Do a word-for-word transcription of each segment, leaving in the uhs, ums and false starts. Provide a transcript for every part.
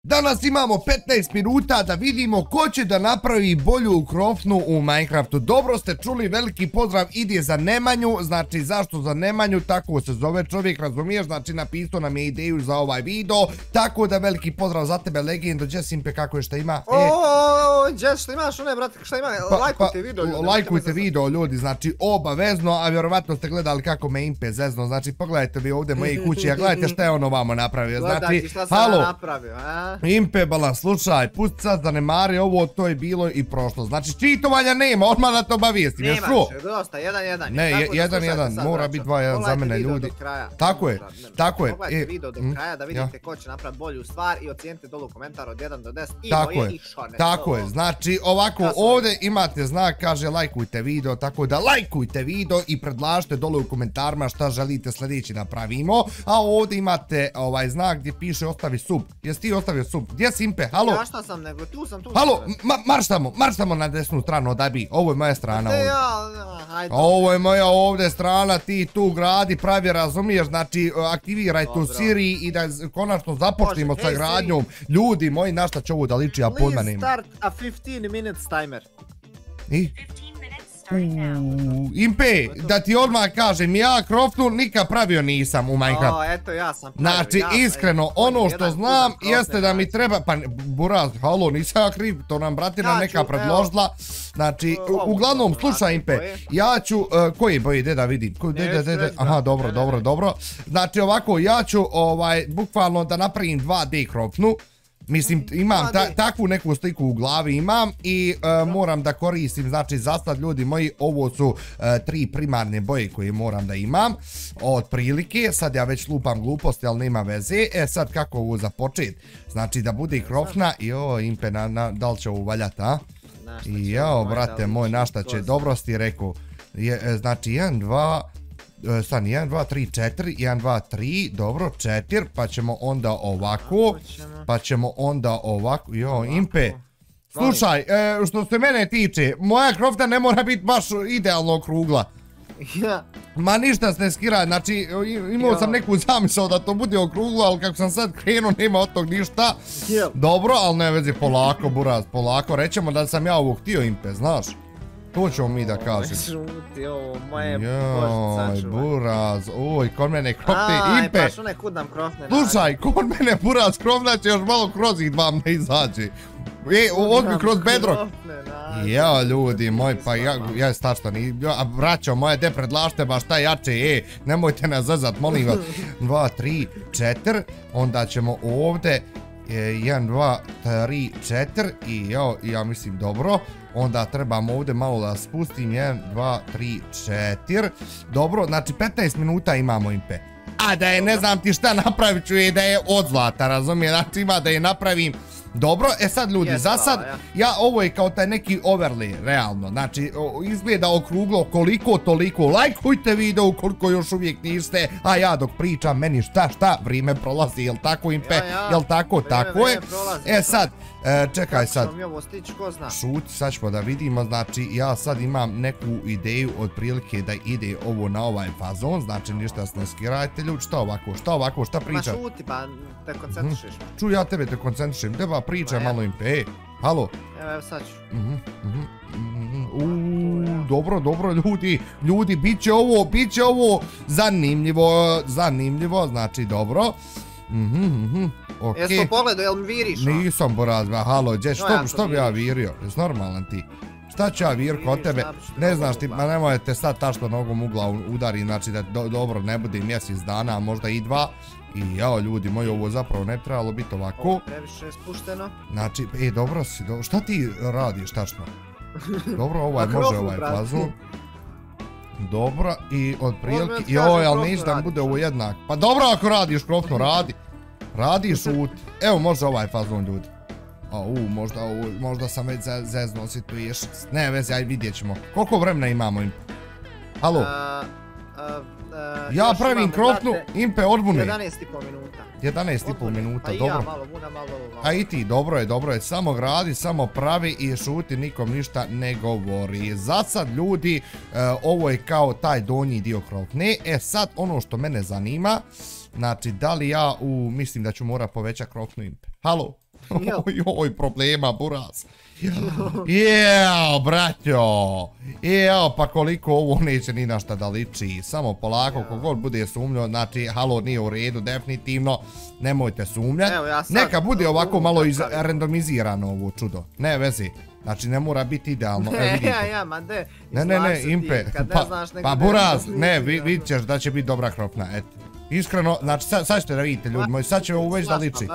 Danas imamo petnaest minuta da vidimo ko će da napravi bolju krofnu u Minecraftu. Dobro ste čuli, veliki pozdrav ide za Nemanju, znači zašto za Nemanju, tako se zove čovjek, razumiješ, znači napisao nam je ideju za ovaj video, tako da veliki pozdrav za tebe, Legendo, Jessimpe, kako je, šta ima? Oooo, Jess, šta imaš, one, brate, šta ima, lajkujte video ljudi. Lajkujte video ljudi, znači obavezno, a vjerovatno ste gledali kako me Impe zezno, znači pogledajte vi ovdje moje kući, a gledajte šta je on ovamo napravio, znači, halo. Impe bala, slušaj, pusti sad zanemari ovo, to je bilo i prošlo. Znači, čitovanja nema, odmah da to obavijestim, ješ čuo? Nemaš, dosta, jedan jedan. Ne, jedan jedan, mora biti dva jedan za mene, ljudi. Tako je, tako je. Pogledajte video do kraja da vidite ko će napraviti bolju stvar i ocijenite dolu komentar od jedan do deset i moje i Šone. Tako je, znači ovako, ovdje imate znak, kaže lajkujte video, tako da lajkujte video i predlažite dole u komentarima šta želite sljedeći napravimo, a ovdje imate ovaj znak gdje piše ostavi sub. Jesi ti ostavio sub? Gdje si Impe? Halo? Ja šta sam, nego tu sam, tu sam. Halo, marš tamo, marš tamo na desnu stranu, odabi. Ovo je moja strana ovdje. Ovo je moja ovdje strana, ti tu gradi, pravi, razumiješ, znači aktiviraj tu Siri i da konačno započnemo sa gradnjom. Ljudi moji, na šta će ovo da liči, ja pojma nema. Please start a fifteen minutes timer. I? Impe, da ti odmah kažem, ja krofnu nikad pravio nisam u Minecraftu. O, eto ja sam pravio. Znači, iskreno, ono što znam jeste da mi treba, pa buraz, halo, nisam ja kriv, to nam bratina neka predložila. Znači, uglavnom, slušaj Impe, ja ću, koji boji, gdje da vidim? Aha, dobro, dobro, dobro. Znači, ovako, ja ću, ovaj, bukvalno da napravim dva D krofnu. Mislim, imam takvu neku sliku u glavi imam i moram da koristim, znači za sad ljudi moji, ovo su tri primarne boje koje moram da imam, od prilike, sad ja već lupam gluposti, ali nema veze, e sad kako ovo započet, znači da bude krofna, joj Impe, da li će ovo valjati, a? I jao, brate moj, našta će, dobro si rekao, znači jedan, dva, stani, jedan, dva, tri, četiri, jedan, dva, tri, dobro, četiri, pa ćemo onda ovako, pa ćemo onda ovako, jo, Impe, slušaj, što se mene tiče, moja krofta ne mora biti baš idealno okrugla. Ma ništa se ne skira, znači imao sam neku zamisao da to bude okruglo, ali kako sam sad krenuo nema od tog ništa. Dobro, ali ne vezi, polako buraz, polako, rećemo da sam ja ovo htio Impe, znaš. To ćemo mi da kažem. Joj, buraz, oj, kod mene krofne, Impe. Aj, pa šune kud nam krofne. Slušaj, kod mene buraz krofna će još malo kroz ih vam ne izađe. E, odbi kroz bedrock. Jao, ljudi moji, pa ja stašta, a braćo moje, de predlažite baš taj jače, e, nemojte nas zazat, molim vas. Dva, tri, četiri, onda ćemo ovdje, jedan, dva, tri, četiri i ja mislim dobro. Onda trebamo ovdje malo da spustim, jedan, dva, tri, četiri. Dobro, znači petnaest minuta imamo Impe. A da je ne znam ti šta napravit ću je da je od zlata, razumije, znači ima da je napravim. Dobro, e sad ljudi, za sad, ja ovo je kao taj neki overlay, realno, znači izgleda okruglo koliko toliko, lajkujte video ukoliko još uvijek niste, a ja dok pričam meni šta šta, vrijeme prolazi, jel tako Impe, jel tako, tako je, e sad, čekaj sad, šuti, sad ćemo da vidimo, znači ja sad imam neku ideju od prilike da ide ovo na ovaj fazon, znači ništa se ne skirajte ljudi, šta ovako, šta ovako, šta pričam? Ma šuti, pa te koncentrišeš. Čuj, ja tebe te koncentrišem, deba priča malo Impe, ej, halo. Evo, evo sad ću. Uuuu, dobro, dobro ljudi, ljudi, bit će ovo, bit će ovo zanimljivo, zanimljivo, znači dobro. Jesi to pogledao, jel mi viriš? Nisam borazba, halo, što bi ja virio, jesi normalan ti? Šta ću ja vir kod tebe, ne znaš ti, ma nemojte sad tašto nogom ugla udari, znači da dobro ne bude mjesec dana, a možda i dva. I jao ljudi moji, ovo zapravo ne trebalo biti ovako. Ovo previše je spušteno. Znači, e, dobro si, šta ti radiš tačno? Dobro, ovaj može ovaj fazon. Dobro, i od prilike, joj, ali neće da mi bude ovo jednak. Pa dobro ako radiš krofno, radi. Radi, šuti. Evo može ovaj fazon ljudi. A u, možda, možda sam već zeznuo situiš. Ne vezi, aj vidjet ćemo. Koliko vremena imamo im? Halo? Ja pravim krofnu, Impe odbune. jedanaest i po minuta. jedanaest i po minuta, dobro. Pa i ja, malo buna, malo malo. A i ti, dobro je, dobro je. Samo gradi, samo pravi i šuti, nikom ništa ne govori. Za sad, ljudi, ovo je kao taj donji dio krofne. E sad, ono što mene zanima, znači, da li ja u, mislim da ću mora poveća krofnu Impe. Halo? Joj, problema, buraz. Jeo, braćo. Jeo, pa koliko ovo neće ni na šta da liči. Samo polako, kogod bude sumnjao, znači, halo, nije u redu, definitivno. Nemojte sumnjati. Neka bude ovako malo randomizirano ovo čudo. Ne vezi. Znači, ne mora biti idealno. Ne, ja, ja, ma de. Ne, ne, ne, Impe. Pa, buraz, ne, vidit ćeš da će biti dobra krofna, eto. Iskreno, znači sad ćete da vidite ljudi moji, sad će ovo već da liči.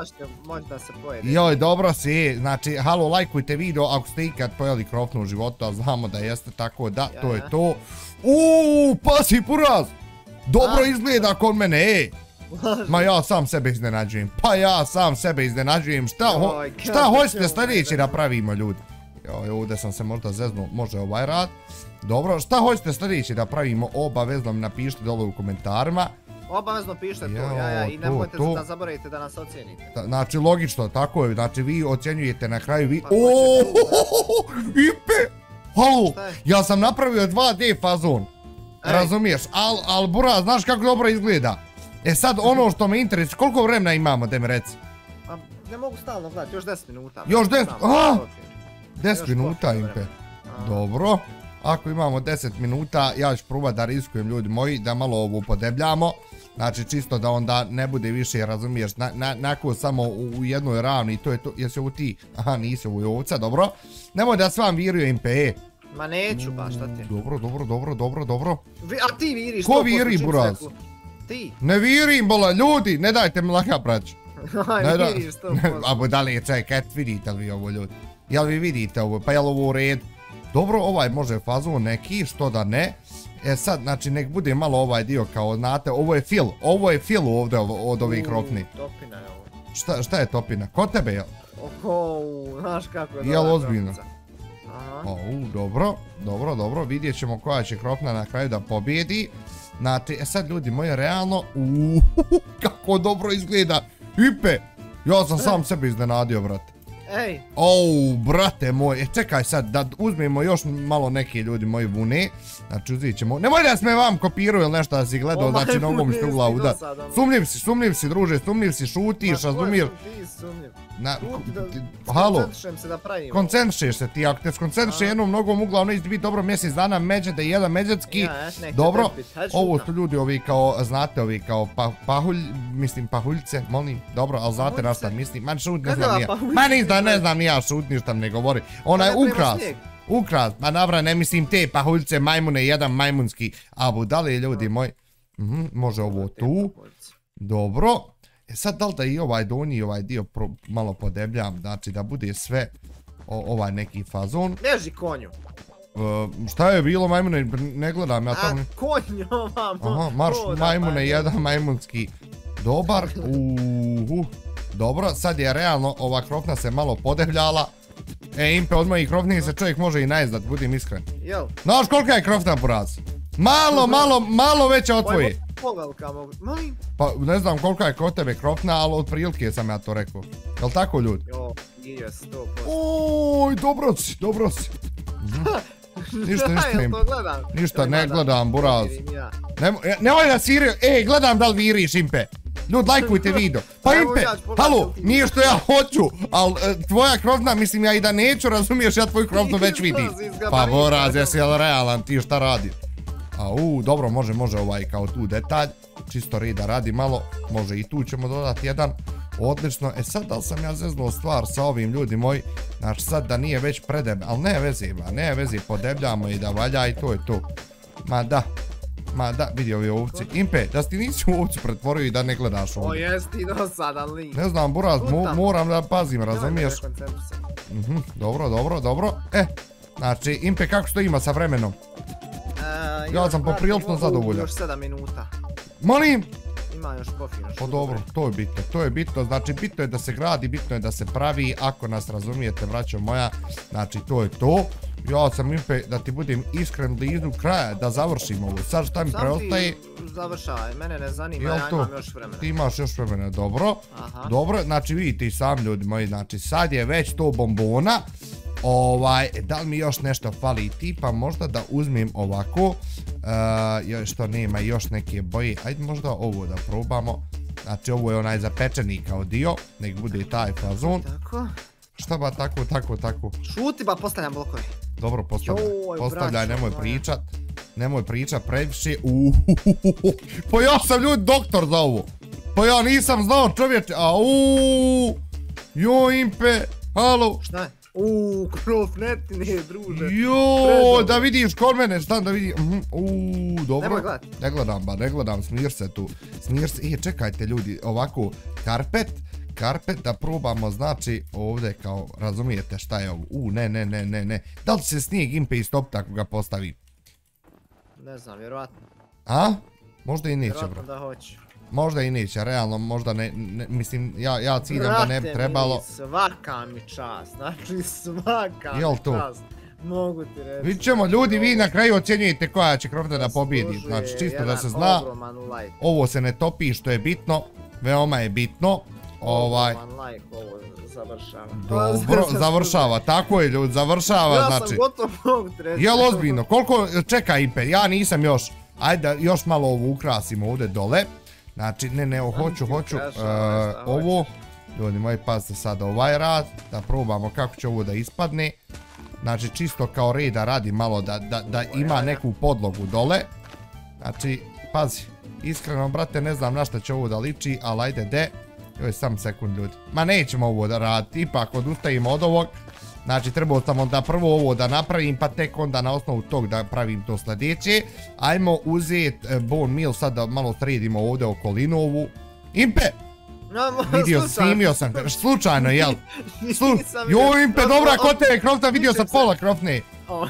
Joj, dobro si, znači, halo, lajkujte video ako ste ikad pojeli krofnu u životu, a znamo da jeste, tako da, to je to. Uuuu, pasi buraz! Dobro izgleda kod mene, ej! Ma ja sam sebe iznenađujem, pa ja sam sebe iznenađujem, šta hoćete sljedeći da pravimo ljudi? Joj, ovdje sam se možda zeznuo, može ovaj rad. Dobro, šta hoćete sljedeći da pravimo, obavezno mi napišite dole u komentarima. Obavezno pišite to, ja, ja, i nemojte da zaboravite da nas ocijenite. Znači, logično, tako je, znači vi ocjenjujete na kraju, vi... Oooooooo, Impe! Halo, ja sam napravio dva D fazon, razumiješ, al buraz, znaš kako dobro izgleda. E sad, ono što me interesuje, koliko vremena imamo, da mi reci? Pa, ne mogu stalno gledati, još deset minuta. Još deset, aaa! deset minuta, Impe, dobro. Ako imamo deset minuta, ja ću probati da riskujem ljudi moji, da malo ovo podebljamo. Znači čisto da onda ne bude više, razumiješ, nako samo u jednoj ravni i to je to. Jesi ovo ti? Aha, nisi ovo je ovca, dobro. Nemoj da s vam virio Impe, e. Ma neću baš, šta ti? Dobro, dobro, dobro, dobro, dobro. A ti viriš? Ko viri, buraz? Ti. Ne virim, bola, ljudi, ne dajte mi laka brać. Ne viriš sto posto. A bo da li je čekaj, vidite li vi ovo ljudi? Jel vi vidite ovo, pa jel ovo u redu? Dobro, ovaj može fazon neki, što da ne. E sad, znači, nek bude malo ovaj dio kao, znate, ovo je fil. Ovo je fil ovdje od ovih krofni. Topina je ovo. Šta je topina? Kod tebe, jel? Oho, znaš kako je dobra jel ozbiljno? O, dobro, dobro, dobro. Vidjet ćemo koja će krofna na kraju da pobjedi. Znači, e sad, ljudi moji, realno, uuuu, kako dobro izgleda. Ipe, ja sam sam sebe iznenadio, brate. Ej! Ouu, brate moj, e čekaj sad da uzmemo još malo neki ljudi moji vune. Znači uzit ćemo, nemoj da sme vam kopiraju ili nešto da si gledao, znači nogom ste u glavu da. Sumnjiv si, sumnjiv si druže, sumnjiv si, šutiš, razumiješ. Halo, koncentrišem se da pravimo. Koncentrišeš se ti, ako te skoncentriše jednom nogom ugla, ono će biti dobro mjesec dana, međete jedan međetski. Dobro, ovo su ljudi ovi kao, znate ovi kao pahulj, mislim pahuljce, molim, dobro, ali znate na šta mislim, man šut ne znam nija. Ma nisam, ne znam nija šut, ništa mi ne govori. Ona je ukras, ukras, ma navra ne mislim te pahuljce, majmune, jedan majmunski. Abu, da li je ljudi moji? Može ovo tu, dobro. E sad da li da i ovaj donji i ovaj dio malo podebljam, znači da bude sve ovaj neki fazon. Leži konju. Šta je bilo majmune, ne gledam ja tamo. A konju ovamo. Aha, marš majmune, jedan majmunski. Dobar, uuuu. Dobro, sad je realno ova krofna se malo podebljala. E, Impe, od mojih krofnih se čovjek može i najezdat, budim iskren. Jel? Znaš kolika je krofna, buraz? Malo, malo, malo veća od tvoje. Povelika mogu, molim? Pa ne znam kolika je kod tebe krofna, ali od prilike sam ja to rekao. Jel tako ljudi? Jo, nije sto posto. Oj, dobro si, dobro si. Ništa, ništa im. Ništa, ne gledam, buraz. Nemoj da siri, ej, gledam da li viriš, Impe. Ljudi, lajkujte video. Pa Impe, halo, nije što ja hoću, ali tvoja krofna, mislim ja i da neću, razumiješ, ja tvoju krofnu već vidim. Pa buraz, jesi jel realan, ti šta radiš? Au, dobro, može, može ovaj kao tu detalj, čisto reda radi malo, može i tu ćemo dodati jedan, odlično. E sad da li sam ja zeznuo stvar sa ovim ljudi moji, znači sad da nije već predeb, ali ne vezi, ba, ne vezi, podebljamo i da valja i to je to. Ma da, ma da, vidi ovi ovci. Impe, da ti nisi u ovcu pretvorio i da ne gledaš ovdje. O jes ti dosadan lik. Ne znam, buraz, moram da pazim, razumiješ? Dobro, dobro, dobro. E, znači, Impe, kako što ima sa vremenom? Ja sam poprilično zadovoljan. Još sedam minuta. Molim? Ima još kofina. Pa dobro, to je bitno, to je bitno, znači bitno je da se gradi, bitno je da se pravi, ako nas razumijete, braćo moja, znači to je to. Ja sam Impe, da ti budem iskren blizu kraja, da završimo ovo, sad šta mi preostaje? Sam ti završavaj, mene ne zanima, ja imam još vremena. Ti imaš još vremena, dobro, dobro, znači vidite i sam ljudi moji, znači sad je već to bombona. Ovaj, da li mi još nešto fali tipa, možda da uzmem ovako, što nema još neke boje, ajde možda ovo da probamo, Znači ovo je onaj zapečeni kao dio, nek bude taj fazon. Tako. Šta ba tako, tako, tako. Šuti ba, postavljam blokove. Dobro, postavljaj, postavljaj, nemoj pričat. Nemoj pričat previše. Uuuuuhu, pa ja sam ljudi doktor za ovo. Pa ja nisam znao čovječe, auuu. Jo impe, halo. Šta je? Uuu, krofnetine, druže. Joj, da vidiš kod mene, šta da vidim. Uuu, dobro. Nemoj gledat. Ne gledam ba, ne gledam, smir se tu. Smir se, e, čekajte ljudi, ovako, karpet. Karpet da probamo, znači ovdje kao, razumijete šta je ovo? U, ne, ne, ne, ne, ne. Da li će se snijeg impe istopiti ako ga postavi? Ne znam, vjerovatno. A? Možda i neće, bro. Vjerovatno da hoće. Možda i neće, realno, možda ne, mislim, ja, ja ciljam da ne bi trebalo. Brate mi, svaka mi čast, znači svaka mi Jel to? čast. Mogu ti reći. Vidit ćemo, ljudi, vi na kraju ocjenjujete koja će Crofna da pobjedi. Znači, čisto da se zna. Ovo se ne topi, što je bitno. Veoma je bitno. Ovaj... Like, ovo završava. Dobro, završava, tako je ljudi, završava, ja znači. Ja sam gotov mogu ti reći. Jel ozbiljno, koliko, čekaj Impe, ja nisam još, ajde još malo ovo ukrasimo ovdje dole. Znači, ne, ne, hoću, hoću, uh, ovo, ljudi moji, pazite sad ovaj rad, da probamo kako će ovo da ispadne. Znači, čisto kao reda radi malo da, da, da ima neku podlogu dole. Znači, pazi, iskreno, brate, ne znam na šta će ovo da liči, ali ajde, de. Joj, sam sekund, ljudi. Ma nećemo ovo da raditi, ipak odustajimo od ovog. Znači, trebao sam onda prvo ovo da napravim, pa tek onda na osnovu tog da pravim to sljedeće. Ajmo uzeti bone meal, sad da malo sredimo ovdje okolinu ovu. Impe! Vidio, snimio sam, slučajno, jel? Joj, Impe, dobra, ko te je Crofna, vidio sam pola Crofne.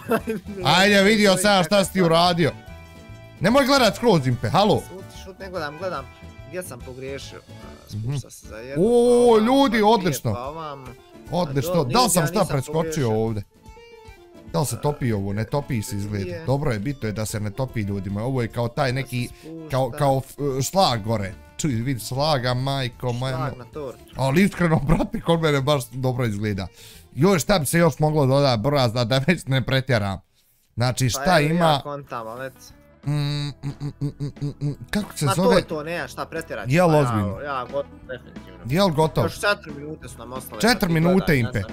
Ajde, vidio sam šta si ti uradio. Nemoj gledat skroz, Impe, halo. Šut, ne gledam, gledam. Gdje sam pogriješio? Spušta se za jedno. Ooo, ljudi, odlično. Odlično, da li sam šta preskočio ovdje? Da li se topi ovo? Ne topi se izgleda. Dobro je, bitno je da se ne topi ljudima. Ovo je kao taj neki, kao šlag gore. Čuj, vidi slaga, majko, majmo. Šlag na tortu. Ali iskreno, brate, kod mene baš dobro izgleda. Joj, šta bi se još moglo dodati, braz, da već ne pretjeram. Znači, šta ima... Pa evo ja kontam, ali već... Kako se zove? Ma to je to, nema šta pretjerati. Jel ozbiljno? Ja, gotovo, definitivno. Jel gotovo? Još četiri minute su nam ostale. četiri minute, Impe.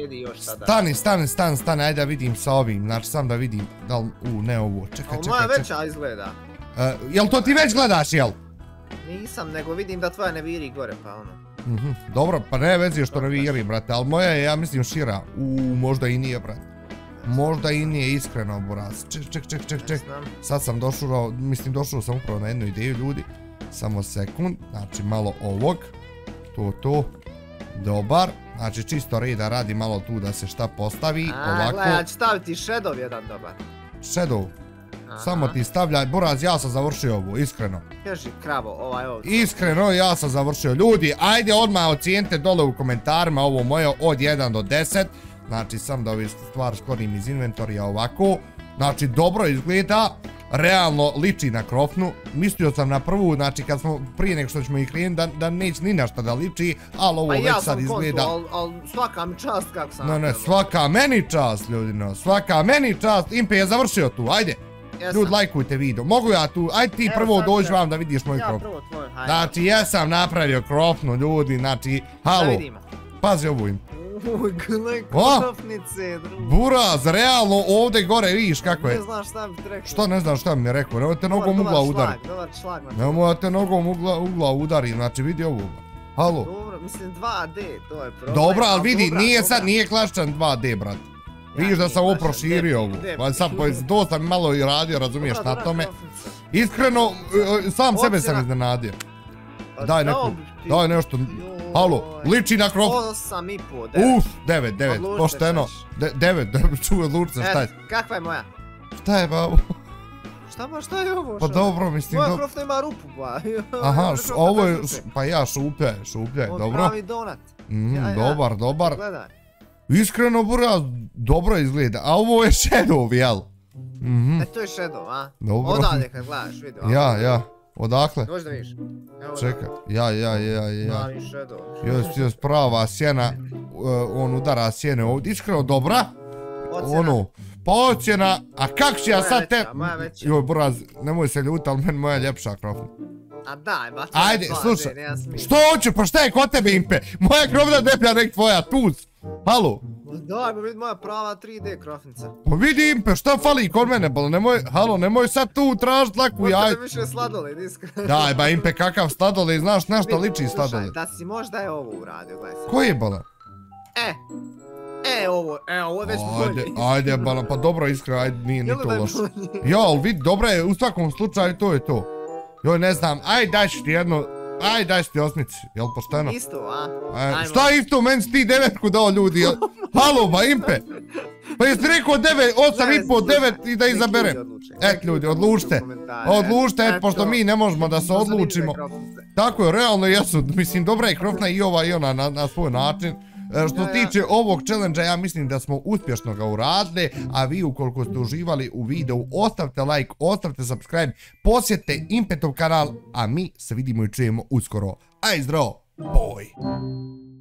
Stani, stani, stani, stani, ajde da vidim sa ovim. Znači, sam da vidim, da li, u, ne ovo, čekaj, čekaj, čekaj. Moja veća izgleda. Jel to ti već gledaš, jel? Nisam, nego vidim da tvoja ne viri gore, pa ono. Dobro, pa ne vezi što ne viri, brate, ali moja je, ja mislim, šira. Uuu, možda i nije, brate. Možda i nije iskreno, buraz. Ček, ček, ček, ček, ček. Sad sam došao, mislim došao sam upravo na jednu ideju, ljudi. Samo sekund, znači malo ovog. To, to. Dobar. Znači čisto reda radi malo tu da se šta postavi. Ovako. A, gledaj, ja ću staviti shadow jedan dobar. Shadow? Samo ti stavljaj, buraz, ja sam završio ovo, iskreno. Kaži kravo, ovaj ovdje. Iskreno, ja sam završio. Ljudi, ajde odmah ocijenite dole u komentarima ovo moje od jedan do deset. Znači, sam da ovi stvar skorim iz inventorija ovako. Znači, dobro izgleda. Realno liči na Crofnu. Mislio sam na prvu, znači kad smo prije nego što ćemo ih krenuti da neće ni našta da liči. Ali ovo već sad izgleda... Pa ja sam kontu, ali svaka mi čast kako sam... Ne, ne, svaka meni čast, ljudino. Svaka meni čast. Impe je završio tu, ajde. Ljudi, lajkujte video. Mogu ja tu, ajde ti prvo dođi vam da vidiš moj Crofnu. Ja prvo tvoj, hajde. Znači, jesam napravio Crofnu, ljudi, znači, halo. Pazi ovo im. Uj, gle Crofnice, drugo. Buraz, realno ovdje gore vidiš kako je. Ne znaš šta bi ti rekao. Što ne znaš šta bi mi rekao, nemoj te nogom ugla udari. Dobar šlag, dobar šlag. Nemoj te nogom ugla udari, znači vidi ovo. Halo. Dobro, mislim dva D, to je problem. Dobro, ali vidi, nije sad, nije klasičan dva D, brat. Vidiš da sam ovo proširio ovo. Pa sad, to sam malo i radio, razumiješ na tome. Iskreno, sam sebe sam iznenadio. Daj neku, daj nešto. Halo, liči na Crofnu. osam i po, devet. Uf, devet, devet, pošteno. devet, čuve lučne, šta je? Kakva je moja? Šta je ba ovo? Šta ba, šta je ovo? Pa dobro, mislim... Moja Crofna ima rupu ba. Aha, ovo je, pa ja šuplje, šuplje, dobro. On pravi donat. Dobar, dobar. Gledaj. Iskreno, buraz, dobro izgleda. A ovo je shadow, jel? E, to je shadow, a? Dobro. Odavde kad gledaš, vidio. Ja, ja. Odakle? Dođi da vidiš. Čekaj, ja, ja, ja, ja. Mavi shadow. Još, još prava sjena, on udara sjene ovdje. Iskreno, dobra. Ono, pa ocjena, a kak ću ja sad te... Moja veća. Joj, buraz, nemoj se ljuti, ali meni moja ljepša Crofna. A daj, ba to ajde, slušaj, što hoću, pa šta je kod tebe Impe? Moja krofna deplja nek tvoja, tuz. Halo? Daj, ba vidi moja prava tri D krofnica. Pa vidi Impe, šta fali kod mene, bol, nemoj, halo, nemoj sad tu tražit laku jaj. Možda više sladoled, iskreno. Daj, ba Impe, kakav sladoled, znaš na šta liči sladoled. Slušaj, da si možda je ovo uradio, gledaj sad. Koji je bola? E, e, ovo, e, ovo je već bolje. Ajde, ajde, bala, pa dobro, iskreno, ajde, nije ni to loše. Ja, ali vidi, dobro je, u svakom slučaju, to je to. Joj, ne znam, ajde, daj ću ti jedno, ajde, daj ću ti osmici, jel pošteno? Isto, a? Šta isto, meni si ti devetku dao ljudi, jel? Halo, ba, Impe! Pa jesi rekao devet, osam i po, devet i da izaberem. Et ljudi, odlučite. Odlučite, et, pošto mi ne možemo da se odlučimo. Tako je, realno jesu, mislim, dobra je krofna i ova i ona na svoj način. Što se tiče ovog challenge-a, ja mislim da smo uspješno ga uradili, a vi ukoliko ste uživali u videu, ostavite like, ostavite subscribe, posjetite Impetov kanal, a mi se vidimo i čujemo uskoro. Aj zdravo, boj!